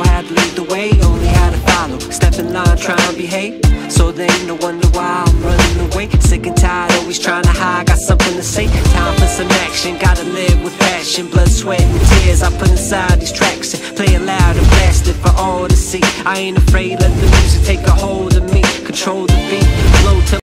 how to lead the way, only how to follow. Step in line, try and behave. So there ain't no wonder why I'm running away. Sick and tired, always trying to hide, got something to say. Time for some action, gotta live with passion. Blood, sweat, and tears I put inside these tracks, and play it loud and blast it for all to see. I ain't afraid, let the music take a hold of me. Control the beat, flow to